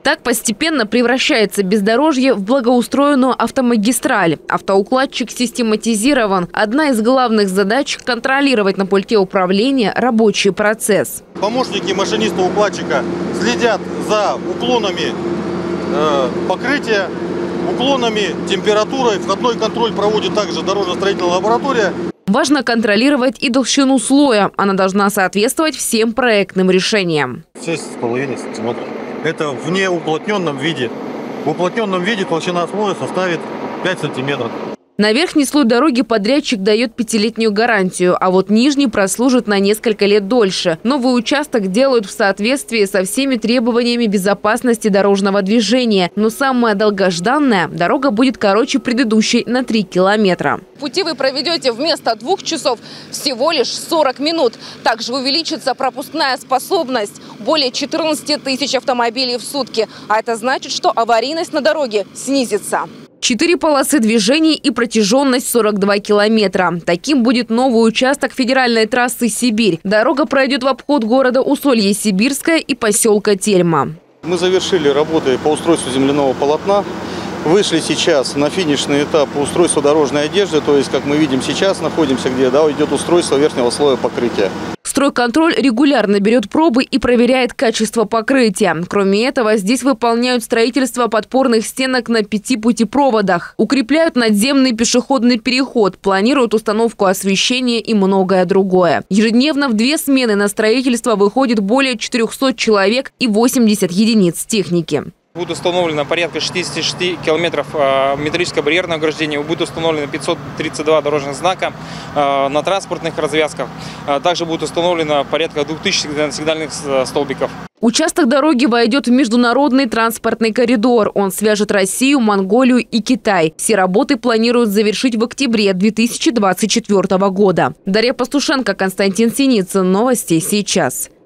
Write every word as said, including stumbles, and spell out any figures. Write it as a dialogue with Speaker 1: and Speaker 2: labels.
Speaker 1: Так постепенно превращается бездорожье в благоустроенную автомагистраль. Автоукладчик систематизирован. Одна из главных задач – контролировать на пульте управления рабочий процесс.
Speaker 2: Помощники машиниста-укладчика следят за уклонами э, покрытия, уклонами, температурой. Входной контроль проводит также дорожно-строительная лаборатория.
Speaker 1: Важно контролировать и толщину слоя. Она должна соответствовать всем проектным решениям.
Speaker 2: шесть с половиной сантиметров. Это в неуплотненном виде. В уплотненном виде толщина слоя составит пять сантиметров.
Speaker 1: На верхний слой дороги подрядчик дает пятилетнюю гарантию, а вот нижний прослужит на несколько лет дольше. Новый участок делают в соответствии со всеми требованиями безопасности дорожного движения. Но самая долгожданная – дорога будет короче предыдущей на три километра.
Speaker 3: Пути вы проведете вместо двух часов всего лишь сорок минут. Также увеличится пропускная способность – более четырнадцати тысяч автомобилей в сутки. А это значит, что аварийность на дороге снизится.
Speaker 1: Четыре полосы движений и протяженность сорок два километра. Таким будет новый участок федеральной трассы «Сибирь». Дорога пройдет в обход города Усолье-Сибирское и поселка Тельма.
Speaker 2: Мы завершили работы по устройству земляного полотна. Вышли сейчас на финишный этап по устройству дорожной одежды. То есть, как мы видим сейчас, находимся где, да, идет устройство верхнего слоя покрытия.
Speaker 1: Стройконтроль регулярно берет пробы и проверяет качество покрытия. Кроме этого, здесь выполняют строительство подпорных стенок на пяти путепроводах. Укрепляют надземный пешеходный переход, планируют установку освещения и многое другое. Ежедневно в две смены на строительство выходит более четырёхсот человек и восьмидесяти единиц техники.
Speaker 4: Будет установлено порядка шестидесяти шести километров металлического барьерного ограждения, будет установлено пятьсот тридцать два дорожных знака на транспортных развязках. Также будет установлено порядка двух тысяч сигнальных столбиков.
Speaker 1: Участок дороги войдет в международный транспортный коридор. Он свяжет Россию, Монголию и Китай. Все работы планируют завершить в октябре две тысячи двадцать четвёртого года. Дарья Пастушенко, Константин Синицын. Новости сейчас.